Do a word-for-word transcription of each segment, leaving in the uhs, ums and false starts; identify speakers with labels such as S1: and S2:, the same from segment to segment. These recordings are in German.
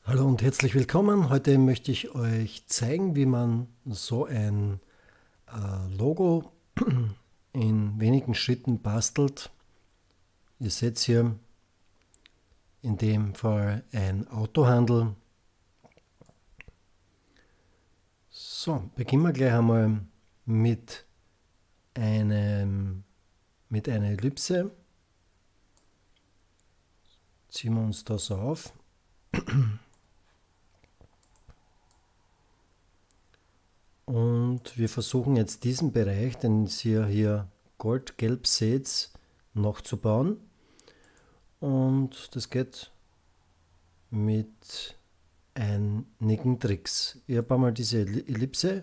S1: Hallo und herzlich willkommen. Heute möchte ich euch zeigen, wie man so ein äh, Logo in wenigen Schritten bastelt. Ihr seht hier in dem Fall ein Autohandel. So, beginnen wir gleich einmal mit einem mit einer Ellipse. Ziehen wir uns das auf. Und wir versuchen jetzt diesen Bereich, den ihr hier goldgelb seht, noch zu bauen. Und das geht mit einigen Tricks. Ich habe einmal diese Ellipse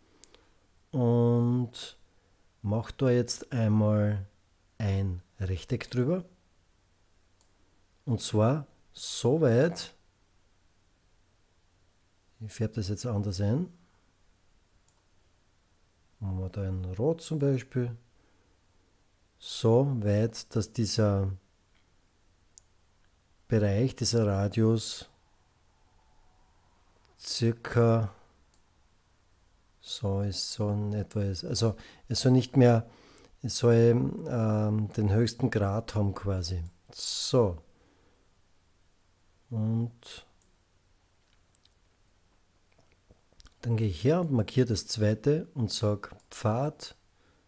S1: und mache da jetzt einmal ein Rechteck drüber. Und zwar so weit, ich färbe das jetzt anders ein, machen wir da ein Rot zum Beispiel, so weit, dass dieser Bereich, dieser Radius circa so ist, so in etwa ist. Also es soll nicht mehr, es soll ähm, den höchsten Grad haben quasi. So. Und dann gehe ich her und markiere das zweite und sage Pfad,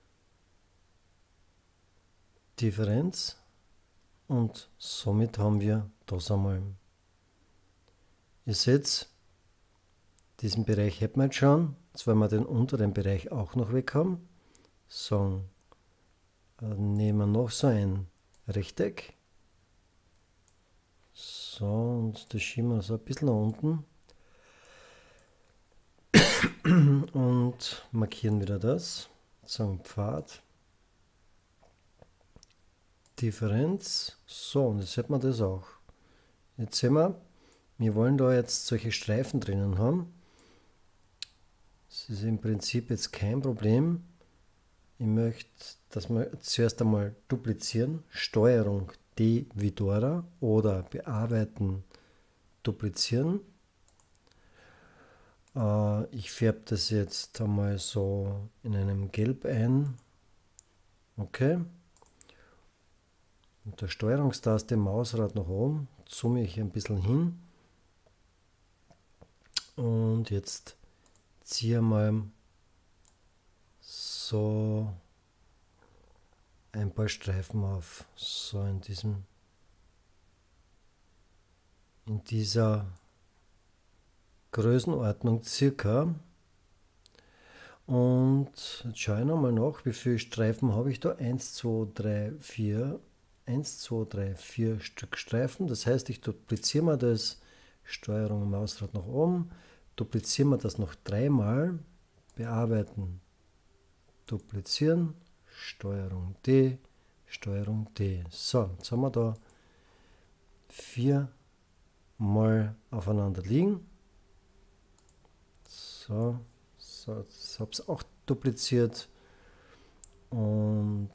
S1: Differenz, und somit haben wir das einmal. Ihr seht, diesen Bereich hätten wir jetzt schon. Jetzt wollen wir den unteren Bereich auch noch weg haben. So, dann nehmen wir noch so ein Rechteck. So, und das schieben wir so ein bisschen nach unten. Und markieren wieder das. Sagen Pfad. Differenz. So, und jetzt sieht man das auch. Jetzt sehen wir, wir wollen da jetzt solche Streifen drinnen haben. Das ist im Prinzip jetzt kein Problem. Ich möchte, dass wir zuerst einmal duplizieren. Steuerung D wie Dora oder bearbeiten, duplizieren. Äh, ich färbe das jetzt einmal so in einem Gelb ein. Okay. Mit der Steuerungstaste Mausrad nach oben zoome ich ein bisschen hin. Und jetzt ziehe mal so ein paar Streifen auf, so in diesem in dieser Größenordnung circa. Und jetzt schaue ich nochmal nach, wie viele Streifen habe ich da? eins, zwei, drei, vier. eins, zwei, drei, vier Stück Streifen. Das heißt, ich dupliziere mal das, Steuerung Mausrad nach oben, duplizieren wir das noch dreimal, bearbeiten, duplizieren, Steuerung D, Steuerung D. So, jetzt haben wir da vier mal aufeinander liegen. So, so jetzt habe ich es auch dupliziert und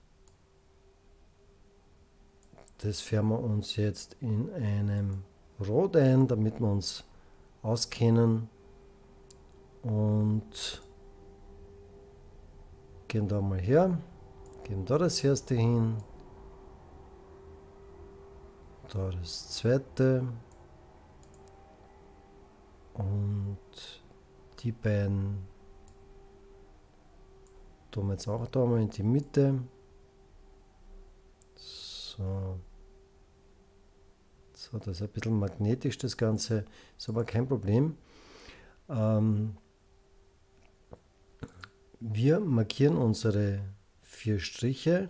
S1: das färben wir uns jetzt in einem Rot ein, damit wir uns auskennen, und gehen da mal her, geben da das erste hin, da das zweite und die beiden tun wir jetzt auch da mal in die Mitte. So. So, das ist ein bisschen magnetisch, das Ganze, ist aber kein Problem. Ähm, wir markieren unsere vier Striche.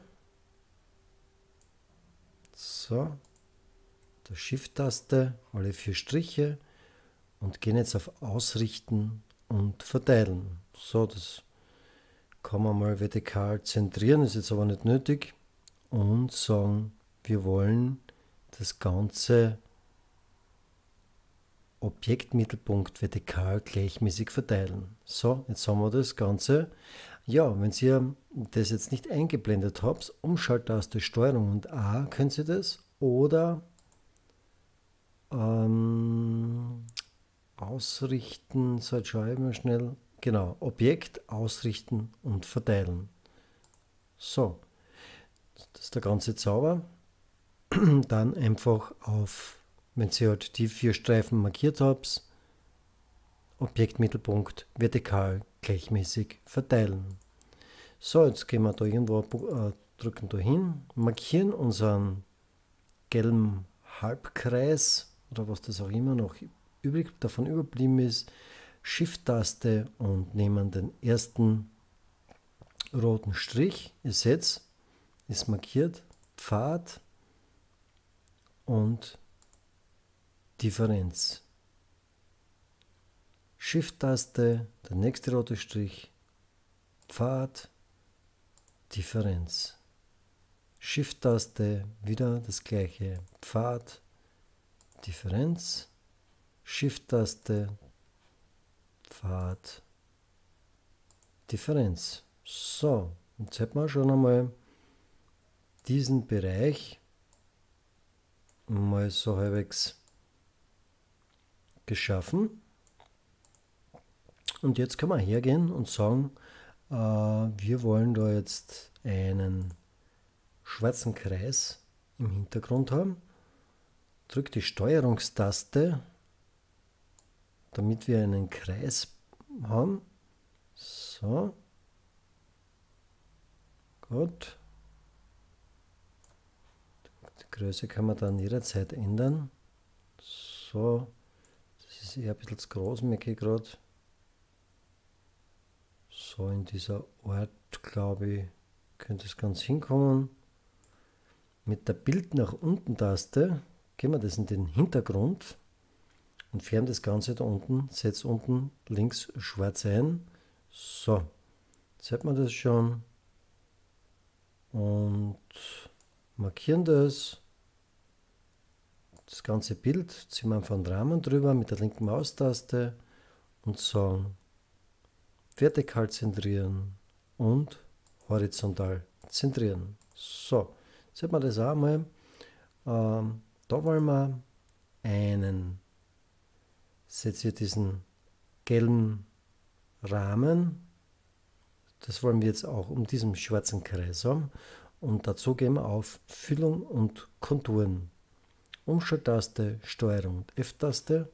S1: So, der Shift-Taste, alle vier Striche, und gehen jetzt auf Ausrichten und Verteilen. So, das kann man mal vertikal zentrieren, ist jetzt aber nicht nötig. Und sagen, wir wollen das ganze Objektmittelpunkt vertikal gleichmäßig verteilen. So, jetzt haben wir das Ganze. Ja, wenn ihr das jetzt nicht eingeblendet habt, Umschalttaste Steuerung und A können Sie das, oder ähm, ausrichten, so jetzt schaue ich mal schnell, genau, Objekt ausrichten und verteilen. So, das ist der ganze Zauber. Dann einfach auf, wenn ihr halt die vier Streifen markiert habt, Objektmittelpunkt vertikal gleichmäßig verteilen. So, jetzt gehen wir da irgendwo, äh, drücken da hin, markieren unseren gelben Halbkreis oder was das auch immer noch übrig davon überblieben ist, Shift-Taste und nehmen den ersten roten Strich. Ihr seht, ist markiert, Pfad und Differenz. Shift-Taste, der nächste rote Strich, Pfad, Differenz. Shift-Taste, wieder das gleiche, Pfad, Differenz. Shift-Taste, Pfad, Differenz. So, jetzt hat man schon einmal diesen Bereich mal so halbwegs geschaffen. Und jetzt kann man hergehen und sagen, äh, wir wollen da jetzt einen schwarzen Kreis im Hintergrund haben. Drückt die Steuerungstaste, damit wir einen Kreis haben. So. Gut. Die Größe kann man dann jederzeit ändern. So. Das ist eher ein bisschen zu groß, merke ich gerade. So, in dieser Art, glaube ich, könnte es ganz hinkommen. Mit der Bild nach unten Taste gehen wir das in den Hintergrund und färben das Ganze da unten, setzt unten links schwarz ein. So, jetzt hat man das schon und markieren das. Das ganze Bild ziehen wir einfach einen Rahmen drüber mit der linken Maustaste und sagen vertikal zentrieren und horizontal zentrieren. So, jetzt hat man das auch mal. Ähm, da wollen wir einen, seht ihr diesen gelben Rahmen, das wollen wir jetzt auch um diesen schwarzen Kreis haben und dazu gehen wir auf Füllung und Konturen. Umschalttaste, Steuerung und F-Taste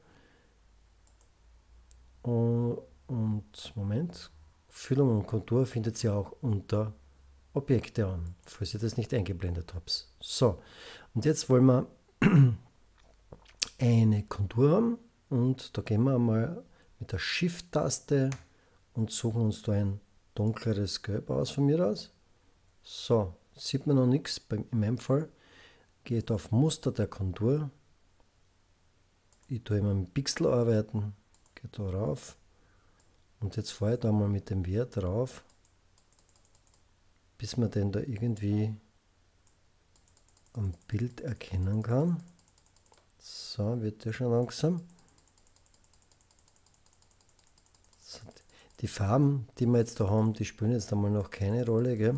S1: und, und Moment, Füllung und Kontur findet ihr auch unter Objekte an, falls ihr das nicht eingeblendet habt. So, und jetzt wollen wir eine Kontur haben und da gehen wir einmal mit der Shift-Taste und suchen uns da ein dunkleres Gelb aus von mir aus. So, sieht man noch nichts, in meinem Fall. Geht auf Muster der Kontur. Ich tue immer mit Pixel arbeiten, gehe da rauf und jetzt fahre ich da mal mit dem Wert drauf, bis man den da irgendwie am Bild erkennen kann. So, wird der schon langsam. So, die Farben, die wir jetzt da haben, die spielen jetzt einmal noch keine Rolle, gell?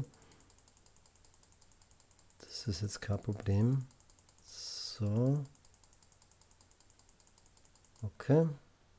S1: Das ist jetzt kein Problem. So. Okay.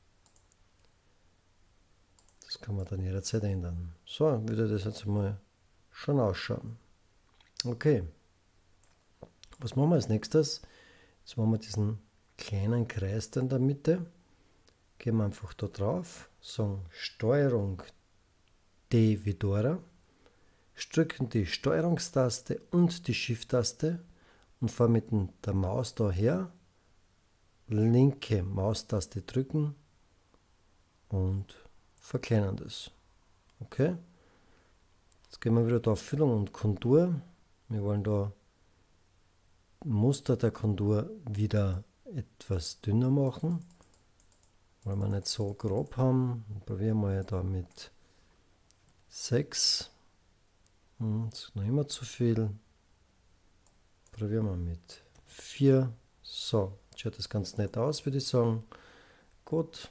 S1: Das kann man dann jederzeit ändern. So würde das jetzt mal schon ausschauen. Okay. Was machen wir als nächstes? Jetzt machen wir diesen kleinen Kreis da in der Mitte. Gehen wir einfach da drauf, sagen Steuerung D wie Dora, drücken die Steuerungstaste und die Shift-Taste und fahren mit der Maus daher, linke Maustaste drücken und verkleinern das. Okay. Jetzt gehen wir wieder da auf Füllung und Kontur. Wir wollen da Muster der Kontur wieder etwas dünner machen, weil wir nicht so grob haben. Probieren wir da mit sechs. Hm, das ist noch immer zu viel. Probieren wir mit vier. So, schaut das ganz nett aus, würde ich sagen. Gut.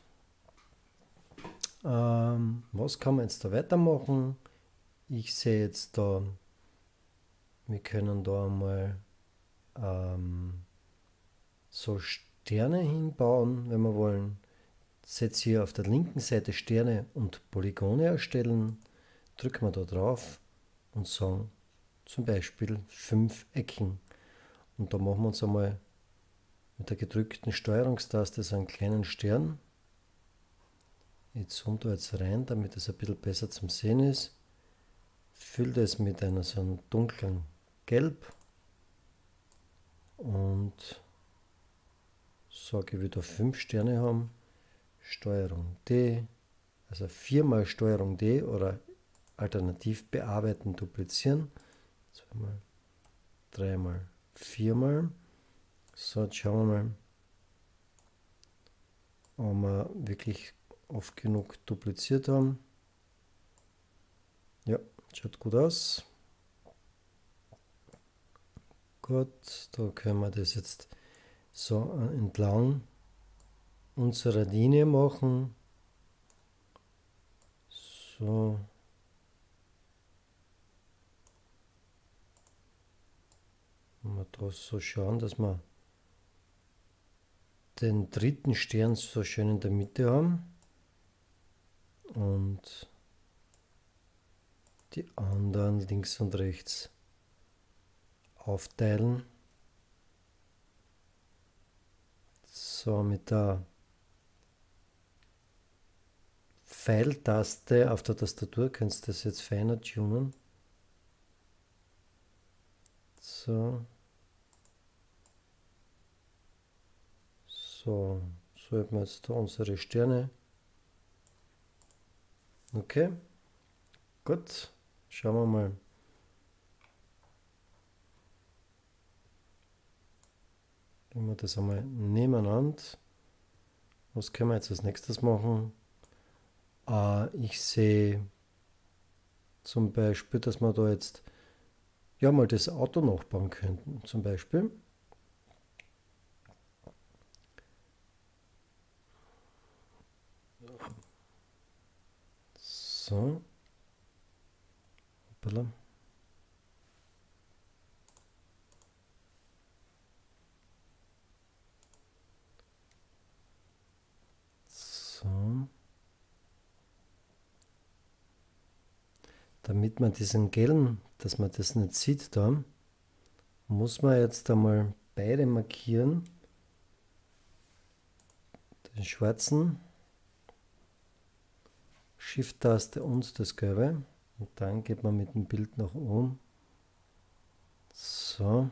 S1: Ähm, was kann man jetzt da weitermachen? Ich sehe jetzt da, wir können da einmal ähm, so Sterne hinbauen, wenn wir wollen. setze hier auf der linken Seite Sterne und Polygone erstellen, drücken wir da drauf und sagen zum Beispiel fünf Ecken. Und da machen wir uns einmal mit der gedrückten Steuerungstaste so einen kleinen Stern. Ich zoome da jetzt rein, damit es ein bisschen besser zum Sehen ist. Fülle das mit einer so einem dunklen Gelb und sage, ich will da fünf Sterne haben. Steuerung D, also viermal Steuerung D oder alternativ bearbeiten, duplizieren. Zweimal, dreimal, viermal. So, jetzt schauen wir mal, ob wir wirklich oft genug dupliziert haben. Ja, schaut gut aus. Gut, da können wir das jetzt so entlang unserer Linie machen. So. Mal da so schauen, dass wir den dritten Stern so schön in der Mitte haben und die anderen links und rechts aufteilen. So, mit der Pfeiltaste auf der Tastatur kannst du das jetzt feiner tunen. So. So, so haben wir jetzt da unsere Sterne. Okay, gut, schauen wir mal. Gehen wir das einmal nebeneinander. Was können wir jetzt als nächstes machen? Äh, ich sehe zum Beispiel, dass wir da jetzt ja mal das Auto nachbauen könnten, zum Beispiel. So. Hoppala. So. Damit man diesen gelben, dass man das nicht sieht da, muss man jetzt einmal beide markieren. Den schwarzen, Shift-Taste und das gelbe. Und dann geht man mit dem Bild nach oben. So.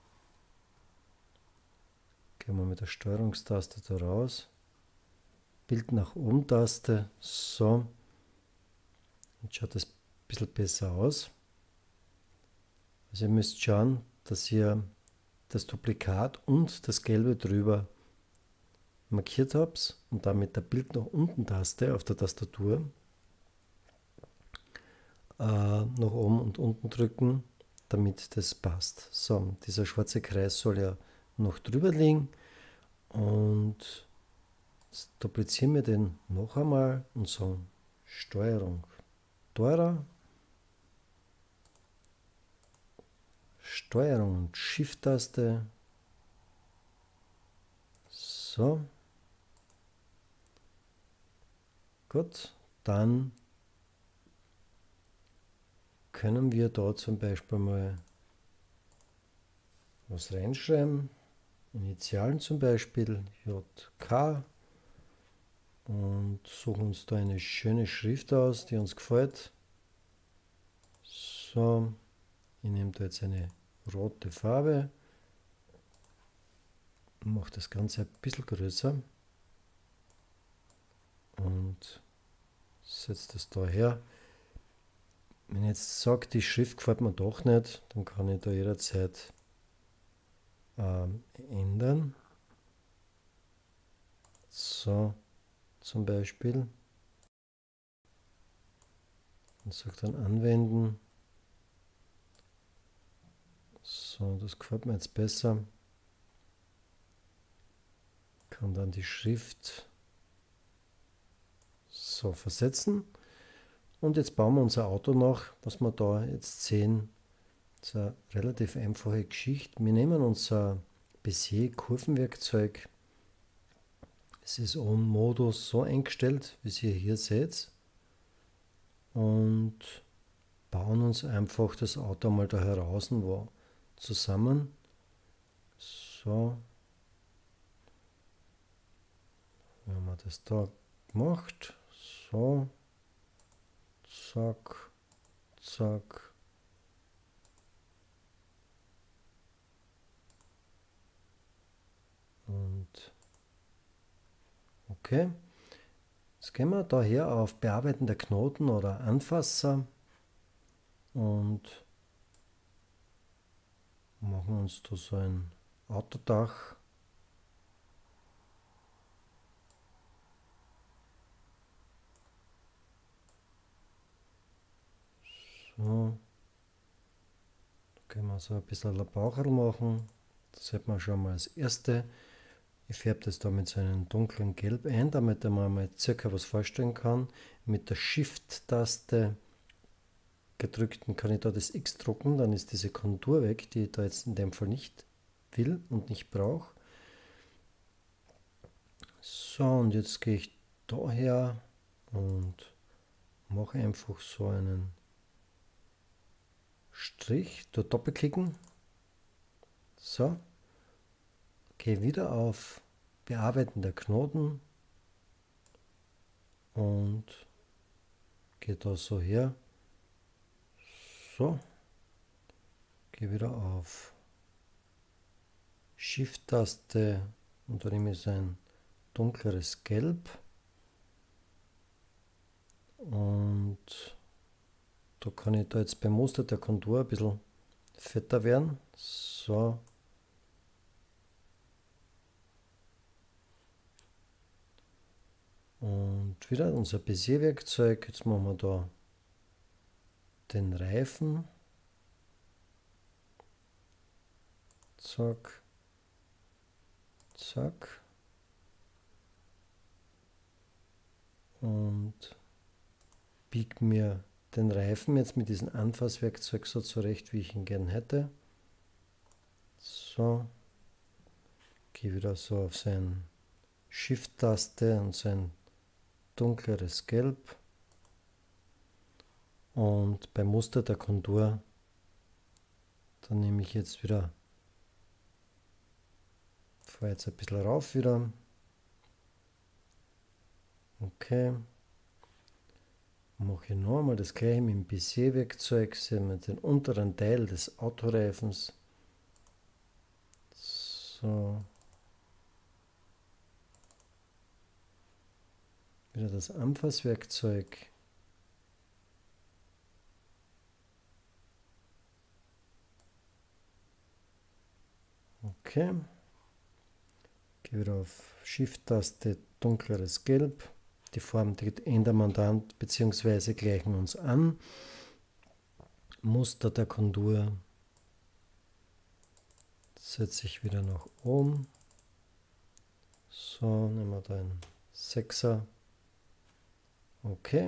S1: Gehen wir mit der Steuerungstaste da raus. Bild nach oben Taste. So. Jetzt schaut das ein bisschen besser aus. Also ihr müsst schauen, dass ihr das Duplikat und das Gelbe drüber markiert habt und dann mit der Bild nach unten Taste auf der Tastatur äh, nach oben und unten drücken, damit das passt. So, dieser schwarze Kreis soll ja noch drüber liegen und jetzt duplizieren wir den noch einmal und sagen Steuerung Dora, Steuerung und Shift-Taste. So. Gut, dann können wir da zum Beispiel mal was reinschreiben. Initialen zum Beispiel J K und suchen uns da eine schöne Schrift aus, die uns gefällt. So, ich nehme da jetzt eine rote Farbe, mache das Ganze ein bisschen größer und setze das da her. Wenn ich jetzt sage, die Schrift gefällt mir doch nicht, dann kann ich da jederzeit ähm, ändern. So, zum Beispiel. Und sage dann anwenden. So, das gefällt mir jetzt besser. Kann dann die Schrift so versetzen. Und jetzt bauen wir unser Auto nach, was wir da jetzt sehen. Das ist eine relativ einfache Geschichte. Wir nehmen unser Bezier-Kurvenwerkzeug. Es Das ist On-Modus so eingestellt, wie ihr hier seht. Und bauen uns einfach das Auto mal da heraus wo zusammen. So. Wenn man das da gemacht. So. Zack. Zack. Und okay. Jetzt gehen wir daher auf Bearbeiten der Knoten oder Anfasser und machen uns da so ein Autodach. So. Da können wir so ein bisschen ein Baucherl machen. Das hätten wir schon mal als erste. Ich färbe das da mit so einem dunklen Gelb ein, damit man mal circa was vorstellen kann. Mit der Shift-Taste gedrückten kann ich da das X drucken, dann ist diese Kontur weg, die ich da jetzt in dem Fall nicht will und nicht brauche. So, und jetzt gehe ich daher und mache einfach so einen Strich, da doppelklicken. So, gehe wieder auf Bearbeiten der Knoten und gehe da so her. So, gehe wieder auf Shift-Taste und da nehme ich so ein dunkleres Gelb und da kann ich da jetzt beim Muster der Kontur ein bisschen fetter werden. So. Und wieder unser Bezier-Werkzeug. Jetzt machen wir da den Reifen. Zack. Zack. Und biege mir den Reifen jetzt mit diesem Anfasswerkzeug so zurecht, wie ich ihn gern hätte. So. Gehe wieder so auf sein Shift-Taste und sein dunkleres Gelb. Und beim Muster der Kontur, dann nehme ich jetzt wieder, fahre jetzt ein bisschen rauf wieder. Okay. Mache ich noch einmal das gleiche mit dem Bezier-Werkzeug, sehen wir den unteren Teil des Autoreifens. So. Wieder das Anfasswerkzeug. Okay. Gehe wieder auf Shift-Taste, dunkleres Gelb. Die Form ändern wir dann bzw. gleichen uns an. Muster der Kontur setze ich wieder nach oben. So, nehmen wir da einen Sechser. Okay.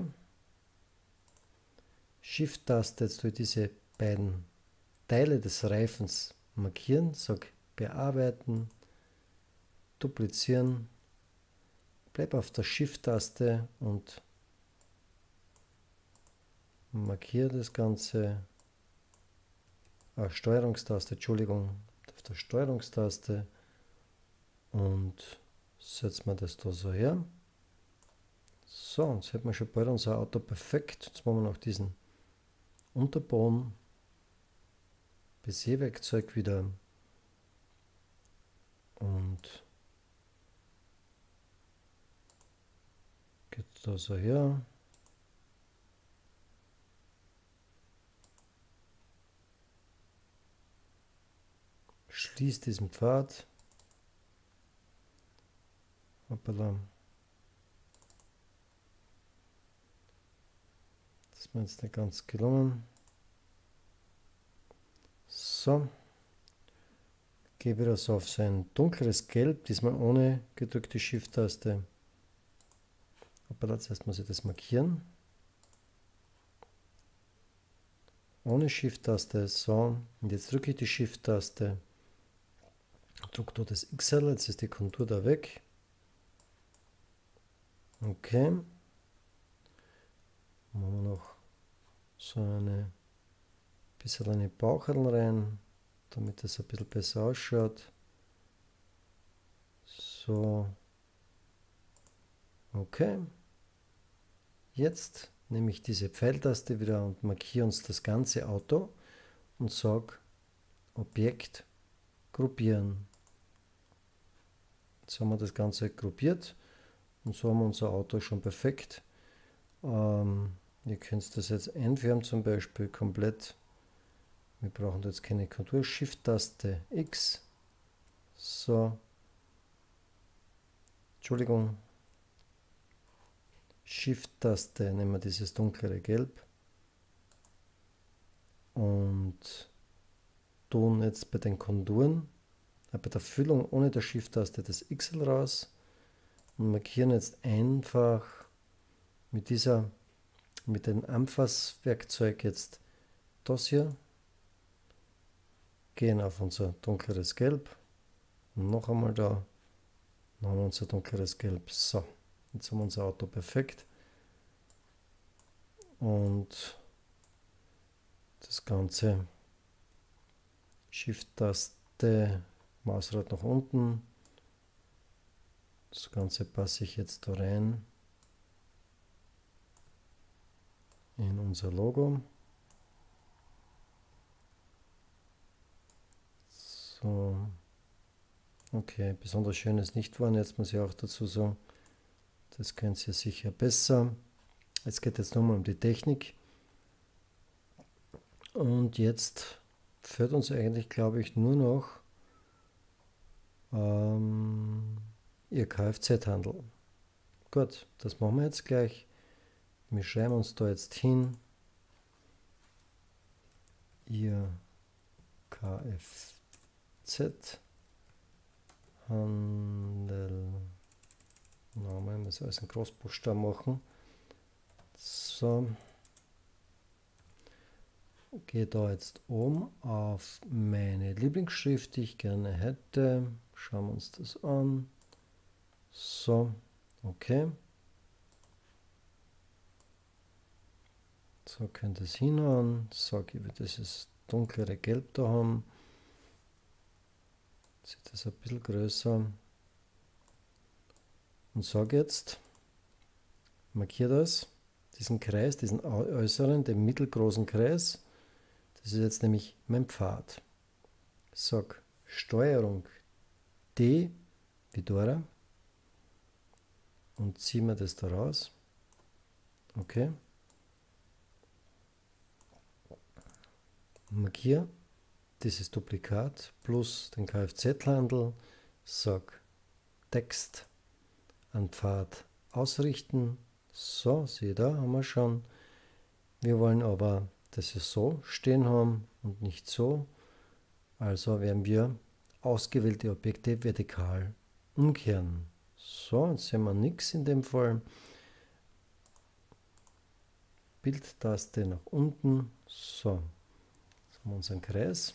S1: Shift-Taste, jetzt tue ich diese beiden Teile des Reifens markieren, sage bearbeiten, duplizieren, bleibe auf der Shift-Taste und markiere das Ganze, ah, Steuerungstaste, Entschuldigung, auf der Steuerungstaste und setzen wir das da so her. So, jetzt hätten wir schon bald unser Auto perfekt. Jetzt machen wir noch diesen Unterboden, Bezier-Werkzeug wieder und geht da so her. Schließt diesen Pfad. Hoppala. Das ist mir jetzt nicht ganz gelungen. So. Gehe wieder so auf sein dunkles Gelb, diesmal ohne gedrückte Shift-Taste. Jetzt muss ich das markieren. Ohne Shift-Taste, so. Und jetzt drücke ich die Shift-Taste. Drücke dort das X L, jetzt ist die Kontur da weg. Okay. Machen wir noch so eine bisschen eine Baucherl rein, damit es ein bisschen besser ausschaut. So. Okay. Jetzt nehme ich diese Pfeiltaste wieder und markiere uns das ganze Auto und sage Objekt gruppieren. Jetzt haben wir das Ganze gruppiert und so haben wir unser Auto schon perfekt. Ähm, ihr könnt das jetzt einfärben, zum Beispiel komplett. Wir brauchen jetzt keine Kontur. Shift-Taste X. So. Entschuldigung. Shift-Taste nehmen wir dieses dunklere Gelb. Und tun jetzt bei den Konturen, äh, bei der Füllung ohne der Shift-Taste das X raus und markieren jetzt einfach mit dieser, mit dem Anfasswerkzeug jetzt das hier, gehen auf unser dunkleres Gelb und noch einmal da, noch einmal unser dunkleres Gelb. So, jetzt haben wir unser Auto perfekt und das Ganze Shift-Taste, Mausrad nach unten. Das Ganze passe ich jetzt da rein in unser Logo. So. Okay, besonders schön ist nicht geworden, jetzt muss ich auch dazu sagen, das könnt ihr sicher besser. Es geht jetzt nochmal um die Technik. Und jetzt führt uns eigentlich, glaube ich, nur noch ähm, Ihr Kfz-Handel. Gut, das machen wir jetzt gleich. Wir schreiben uns da jetzt hin. Ihr Kfz-Handel. Name, müssen wir alles in Großbuchstaben machen. So. Gehe da jetzt oben auf meine Lieblingsschrift, die ich gerne hätte. Schauen wir uns das an. So, okay. So könnte es hinhauen. Sage ich, wir dieses dunklere Gelb da haben. Sieht das ein bisschen größer. Und sage jetzt, markiere das, diesen Kreis, diesen äußeren, den mittelgroßen Kreis. Das ist jetzt nämlich mein Pfad. Sag Steuerung D wie Dora und ziehe mir das da raus. Okay. Markiere dieses Duplikat plus den Kfz-Handel. Sag Text an Pfad ausrichten. So, sehe da, haben wir schon. Wir wollen aber, dass wir so stehen haben und nicht so. Also werden wir ausgewählte Objekte vertikal umkehren. So, jetzt sehen wir nichts in dem Fall. Bildtaste nach unten. So, jetzt haben wir unseren Kreis.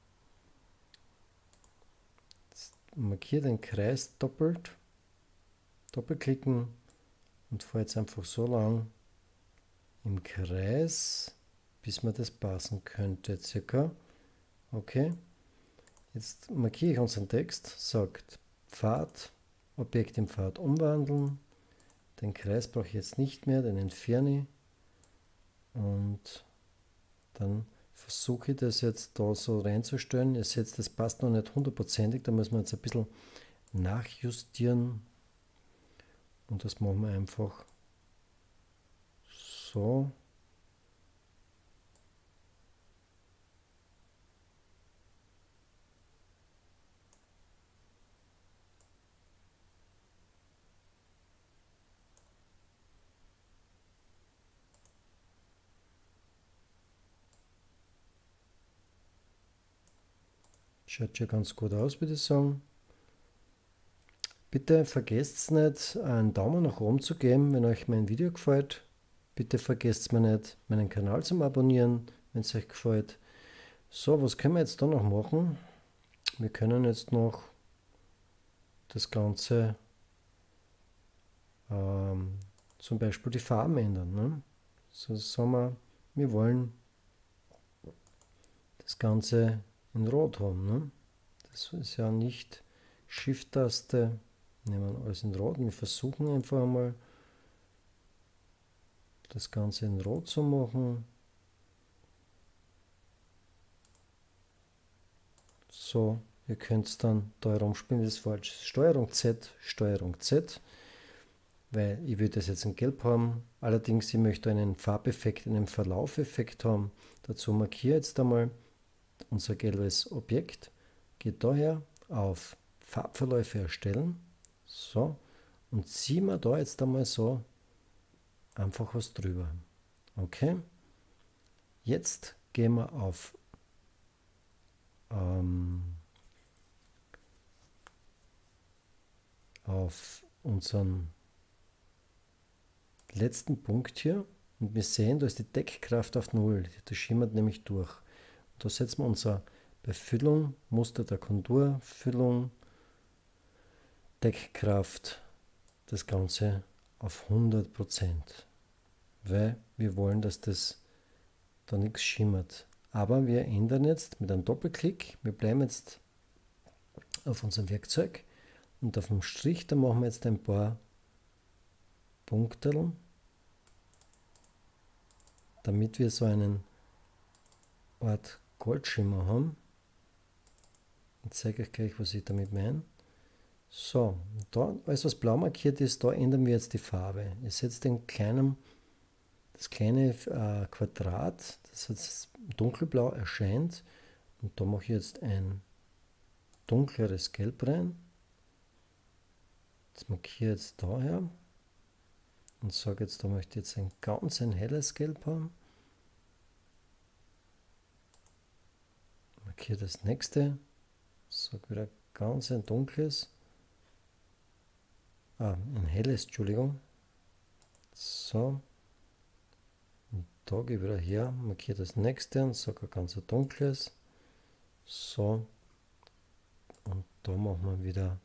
S1: Jetzt markiere den Kreis doppelt. Doppelklicken und fahre jetzt einfach so lang im Kreis, bis man das passen könnte, circa. Okay. Jetzt markiere ich unseren Text, sagt Pfad, Objekt im Pfad umwandeln. Den Kreis brauche ich jetzt nicht mehr, den entferne ich. Und dann versuche ich das jetzt da so reinzustellen. Ihr seht, das passt noch nicht hundertprozentig, da müssen wir jetzt ein bisschen nachjustieren. Und das machen wir einfach so. Schaut schon ganz gut aus, würde ich sagen. Bitte vergesst nicht, einen Daumen nach oben zu geben, wenn euch mein Video gefällt. Bitte vergesst mir nicht, meinen Kanal zu abonnieren, wenn es euch gefällt. So, was können wir jetzt da noch machen? Wir können jetzt noch das Ganze ähm, zum Beispiel die Farben ändern. Ne? So sagen wir, wir wollen das Ganze in Rot haben. Ne? Das ist ja nicht Shift-Taste, nehmen wir alles in Rot. Wir versuchen einfach mal das Ganze in Rot zu machen. So, ihr könnt es dann da herumspielen, das ist falsch. Steuerung Z, Steuerung Z, weil ich würde das jetzt in Gelb haben. Allerdings, ich möchte einen Farbeffekt, einen Verlaufeffekt haben. Dazu markiere ich jetzt einmal unser gelbes Objekt. Geht daher auf Farbverläufe erstellen. So, und ziehen wir da jetzt einmal so einfach was drüber. Okay. Jetzt gehen wir auf ähm, auf unseren letzten Punkt hier und wir sehen, da ist die Deckkraft auf null. Das schimmert nämlich durch. Und da setzen wir unser bei Füllung, Muster der Kontur, Füllung, Deckkraft, das Ganze auf hundert Prozent. Weil wir wollen, dass das da nichts schimmert. Aber wir ändern jetzt mit einem Doppelklick, wir bleiben jetzt auf unserem Werkzeug und auf dem Strich, da machen wir jetzt ein paar Punkte, damit wir so einen Art Goldschimmer haben. Ich zeige euch gleich, was ich damit meine. So, da, alles was blau markiert ist, da ändern wir jetzt die Farbe. Ihr seht den kleinen, das kleine äh, Quadrat, das jetzt dunkelblau erscheint. Und da mache ich jetzt ein dunkleres Gelb rein. Das markiere ich jetzt daher. Und sage jetzt, da möchte ich jetzt ein ganz ein helles Gelb haben. Markiere das nächste. Sage wieder ganz ein dunkles. Ah, ein helles, Entschuldigung. So. Und da gehe ich wieder her, markiere das nächste und sage ein ganz dunkles. So. Und da machen wir wieder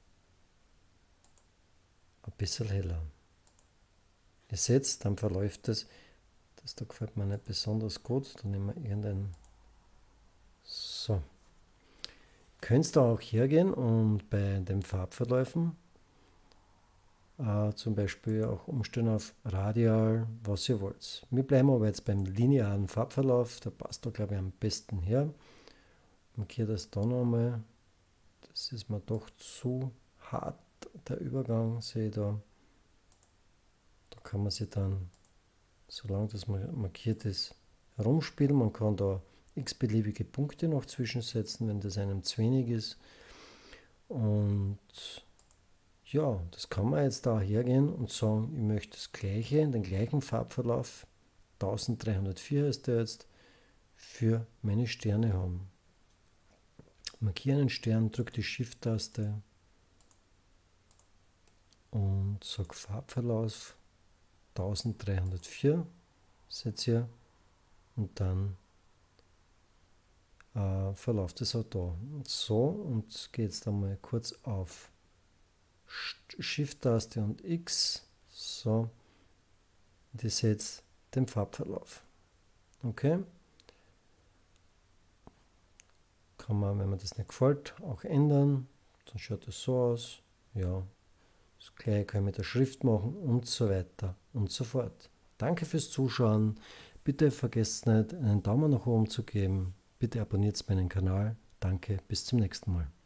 S1: ein bisschen heller. Ihr seht, dann verläuft das. Das da gefällt mir nicht besonders gut. Dann nehmen wir irgendein. So. Könnt ihr auch hergehen und bei den Farbverläufen äh, zum Beispiel auch umstellen auf Radial, was ihr wollt. Wir bleiben aber jetzt beim linearen Farbverlauf. Der passt da, glaube ich, am besten her. Markiere das da nochmal. Das ist mir doch zu hart, der Übergang, sehe ich da. Da kann man sich dann, solange das markiert ist, herumspielen. Man kann da x-beliebige Punkte noch zwischensetzen, wenn das einem zu wenig ist. Und ja, das kann man jetzt da hergehen und sagen, ich möchte das gleiche, den gleichen Farbverlauf, eintausenddreihundertvier ist der jetzt, für meine Sterne haben. Markiere einen Stern, drücke die Shift-Taste und sage Farbverlauf eintausenddreihundertvier, seht ihr, und dann äh, verläuft es auch da. Und so, und gehe jetzt einmal kurz auf Shift-Taste und X, so, und ihr seht den Farbverlauf. Okay? Kann man, wenn man das nicht gefällt, auch ändern. Dann schaut es so aus. Ja, das gleiche kann ich mit der Schrift machen und so weiter und so fort. Danke fürs Zuschauen. Bitte vergesst nicht, einen Daumen nach oben zu geben. Bitte abonniert meinen Kanal. Danke, bis zum nächsten Mal.